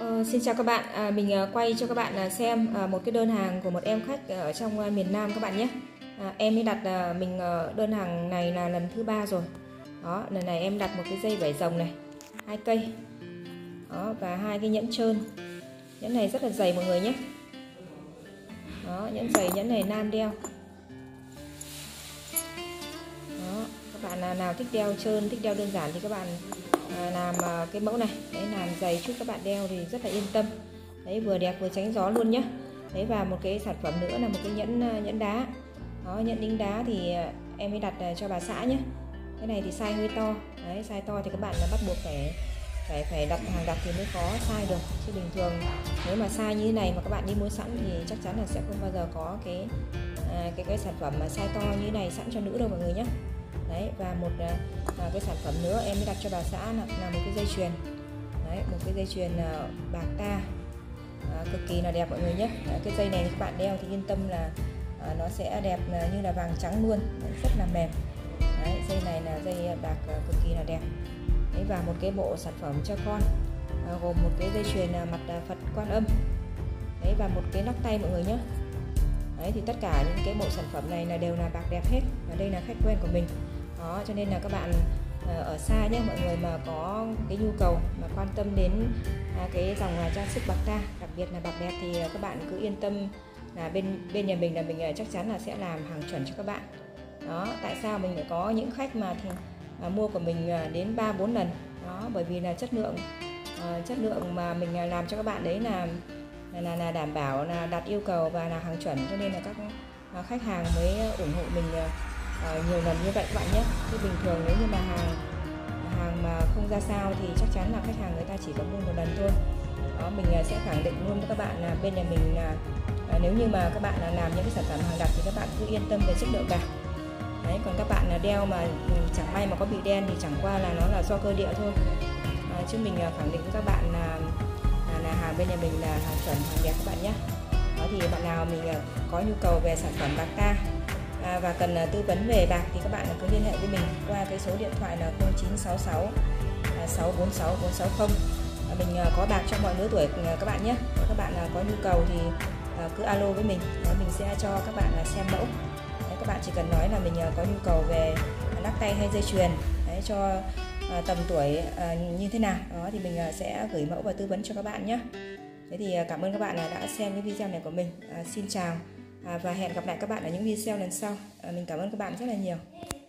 Xin chào các bạn, mình quay cho các bạn xem một cái đơn hàng của một em khách ở trong miền Nam các bạn nhé. Em ấy đặt mình đơn hàng này là lần thứ 3 rồi. Đó, lần này em đặt một cái dây vải rồng này, 2 cây. Đó, và 2 cái nhẫn trơn. Nhẫn này rất là dày mọi người nhé. Đó, nhẫn dày, nhẫn này nam đeo. Đó, các bạn nào thích đeo trơn, thích đeo đơn giản thì các bạn làm cái mẫu này, đấy, làm dày chút các bạn đeo thì rất là yên tâm. Đấy, vừa đẹp vừa tránh gió luôn nhé. Đấy, và một cái sản phẩm nữa là một cái nhẫn đá. Đó, nhẫn đính đá thì em mới đặt cho bà xã nhé. Cái này thì size hơi to. Đấy, size to thì các bạn là bắt buộc phải đặt hàng đặt thì mới có size được, chứ bình thường nếu mà size như thế này mà các bạn đi mua sẵn thì chắc chắn là sẽ không bao giờ có cái sản phẩm mà size to như thế này sẵn cho nữ đâu mọi người nhé. Đấy, và một cái sản phẩm nữa em mới đặt cho bà xã là một cái dây chuyền. Đấy, một cái dây chuyền bạc ta, cực kỳ là đẹp mọi người nhé. Cái dây này các bạn đeo thì yên tâm là nó sẽ đẹp như là vàng trắng luôn. Đấy, rất là mềm. Đấy, dây này là dây bạc cực kỳ là đẹp. Đấy, và một cái bộ sản phẩm cho con, gồm một cái dây chuyền mặt Phật Quan Âm. Đấy, và một cái lắc tay mọi người nhé. Đấy, thì tất cả những cái bộ sản phẩm này là đều là bạc đẹp hết, và đây là khách quen của mình. Đó, cho nên là các bạn ở xa nhé, mọi người mà có cái nhu cầu mà quan tâm đến cái dòng trang sức bạc ta, đặc biệt là bạc đẹp, thì các bạn cứ yên tâm là bên nhà mình là mình chắc chắn là sẽ làm hàng chuẩn cho các bạn. Đó, tại sao mình lại có những khách mà mua của mình đến 3-4 lần. Đó, bởi vì là chất lượng mà mình làm cho các bạn đấy là đảm bảo là đạt yêu cầu và là hàng chuẩn, cho nên là các khách hàng mới ủng hộ mình nhiều lần như vậy các bạn nhé. Chứ bình thường nếu như mà hàng mà không ra sao thì chắc chắn là khách hàng người ta chỉ có mua một lần thôi. Đó, mình sẽ khẳng định luôn với các bạn là bên nhà mình là nếu như mà các bạn làm những cái sản phẩm hàng đặc thì các bạn cứ yên tâm về chất lượng vàng. Đấy, còn các bạn đeo mà chẳng may mà có bị đen thì chẳng qua là nó là do cơ địa thôi. Chứ mình khẳng định với các bạn là hàng bên nhà mình là hàng chuẩn, hàng đẹp các bạn nhé. Đó, thì bạn nào mình có nhu cầu về sản phẩm bạc ta và cần tư vấn về bạc thì các bạn cứ liên hệ với mình qua cái số điện thoại là 0966 646 460. Mình có bạc cho mọi lứa tuổi các bạn nhé. Nếu các bạn có nhu cầu thì cứ alo với mình, mình sẽ cho các bạn xem mẫu. Đấy, các bạn chỉ cần nói là mình có nhu cầu về lắc tay hay dây chuyền, đấy, cho tầm tuổi như thế nào, đó thì mình sẽ gửi mẫu và tư vấn cho các bạn nhé. Thế thì cảm ơn các bạn đã xem cái video này của mình. Xin chào và hẹn gặp lại các bạn ở những video lần sau. Mình cảm ơn các bạn rất là nhiều.